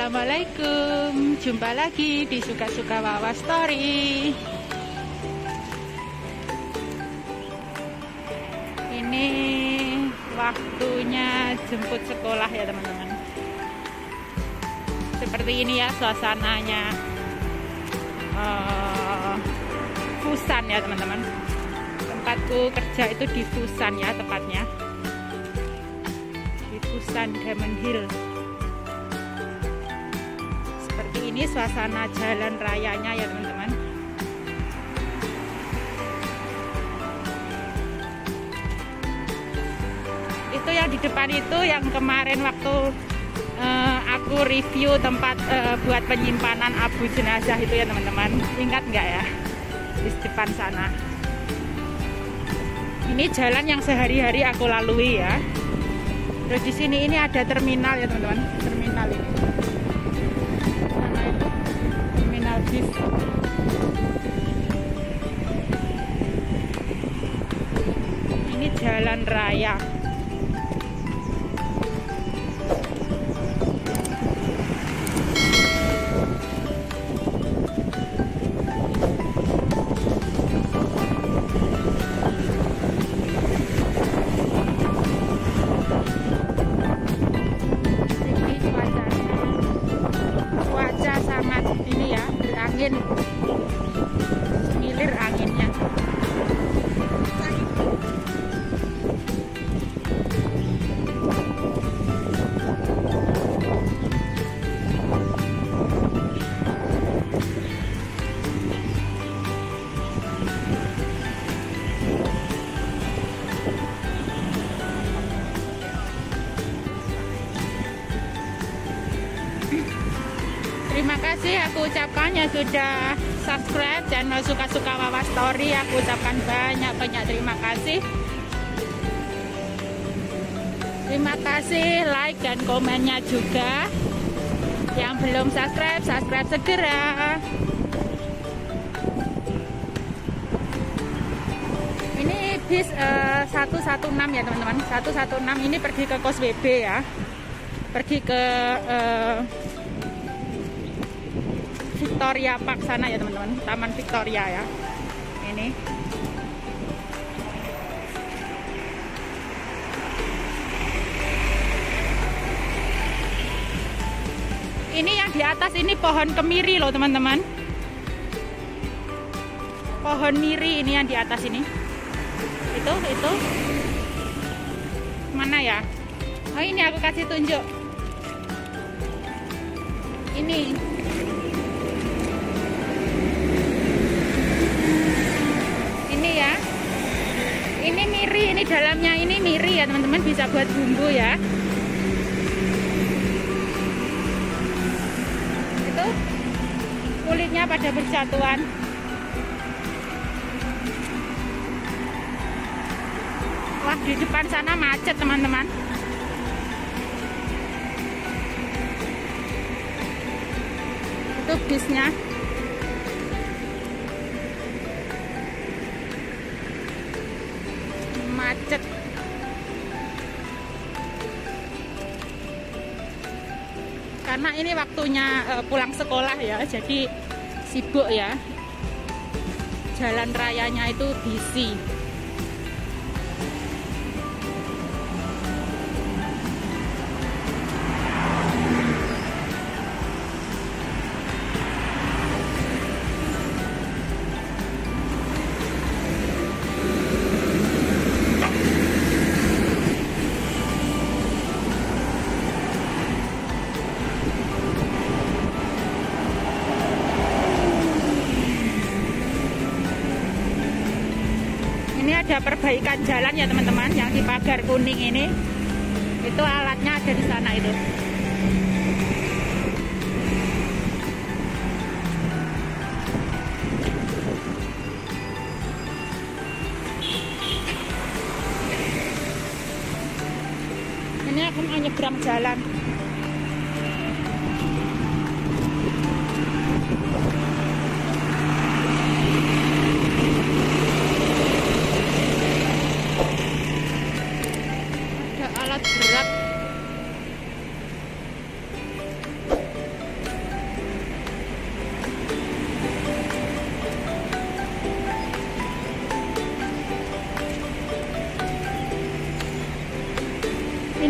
Assalamualaikum, jumpa lagi di Suka-Suka Wawa Story. Ini waktunya jemput sekolah ya teman-teman. Seperti ini ya suasananya, Fusan ya teman-teman. Tempatku kerja itu di Fusan ya tepatnya, di Fusan Diamond Hill. Ini suasana jalan rayanya ya teman-teman. Itu yang di depan itu yang kemarin waktu aku review tempat buat penyimpanan abu jenazah itu ya teman-teman. Ingat nggak ya? Di depan sana. Ini jalan yang sehari-hari aku lalui ya. Terus di sini ini ada terminal ya teman-teman. Terminal ini. Bis. Ini jalan raya. Milir anginnya. Terima kasih aku ucapkan yang sudah subscribe channel Suka-Suka Wawa Story. Aku ucapkan banyak-banyak terima kasih. Terima kasih like dan komennya juga. Yang belum subscribe, subscribe segera. Ini bis 116 ya teman-teman. 116 ini pergi ke Kos WB ya. Pergi ke Victoria Park sana ya teman-teman, Taman Victoria ya. Ini yang di atas ini pohon kemiri loh teman-teman. Pohon miri ini yang di atas ini. Itu. Mana ya? Oh ini aku kasih tunjuk. Ini. Ya, ini miri, ini dalamnya ini miri ya teman-teman, bisa buat bumbu ya. Itu kulitnya pada bersatuan. Wah, di depan sana macet teman-teman. Itu bisnya. Macet. Karena ini waktunya pulang sekolah ya, jadi sibuk ya. Jalan rayanya itu busy. Ini ada perbaikan jalan ya teman-teman, yang di pagar kuning ini. Itu alatnya ada di sana itu. Ini aku mau nyebrang jalan.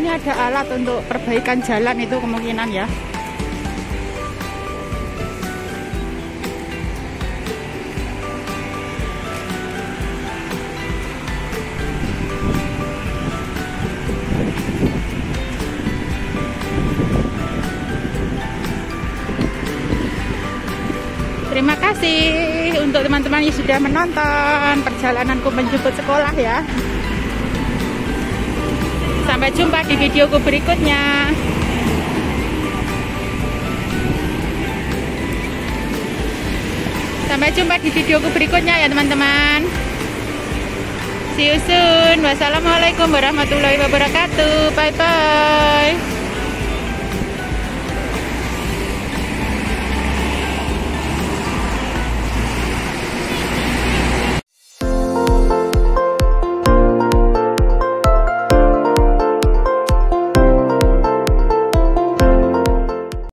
ini ada alat untuk perbaikan jalan itu kemungkinan ya. Terima kasih untuk teman-teman yang sudah menonton perjalananku menjemput sekolah ya. Sampai jumpa di videoku berikutnya. Sampai jumpa di videoku berikutnya ya teman-teman. See you soon. Wassalamualaikum warahmatullahi wabarakatuh. Bye bye.